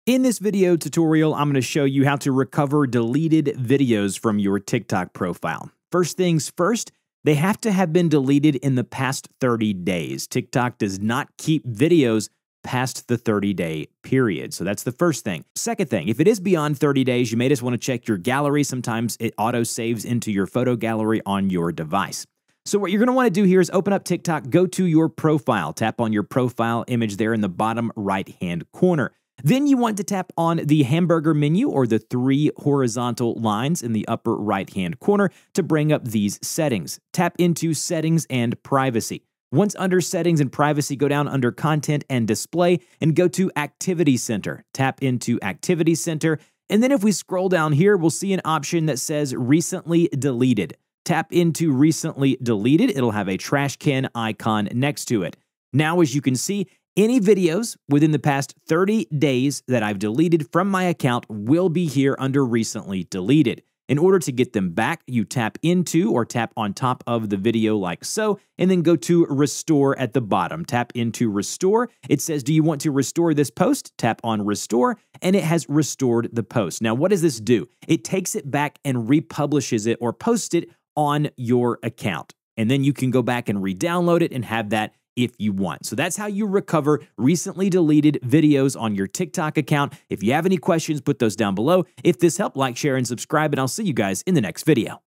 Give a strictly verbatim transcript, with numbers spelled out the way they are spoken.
In this video tutorial, I'm going to show you how to recover deleted videos from your TikTok profile. First things first, they have to have been deleted in the past thirty days. TikTok does not keep videos past the thirty day period. So that's the first thing. Second thing, if it is beyond thirty days, you may just want to check your gallery. Sometimes it auto saves into your photo gallery on your device. So what you're going to want to do here is open up TikTok, go to your profile, tap on your profile image there in the bottom right-hand corner. Then you want to tap on the hamburger menu or the three horizontal lines in the upper right-hand corner to bring up these settings. Tap into Settings and Privacy. Once under Settings and Privacy, go down under Content and Display and go to Activity Center. Tap into Activity Center, and then if we scroll down here, we'll see an option that says Recently Deleted. Tap into Recently Deleted. It'll have a trash can icon next to it. Now, as you can see, any videos within the past thirty days that I've deleted from my account will be here under Recently Deleted. In order to get them back, you tap into or tap on top of the video like so, and then go to Restore at the bottom. Tap into Restore. It says, do you want to restore this post? Tap on Restore, and it has restored the post. Now, what does this do? It takes it back and republishes it or posts it on your account. And then you can go back and re-download it and have that if you want. So that's how you recover recently deleted videos on your TikTok account. If you have any questions, put those down below. If this helped, like, share, and subscribe, and I'll see you guys in the next video.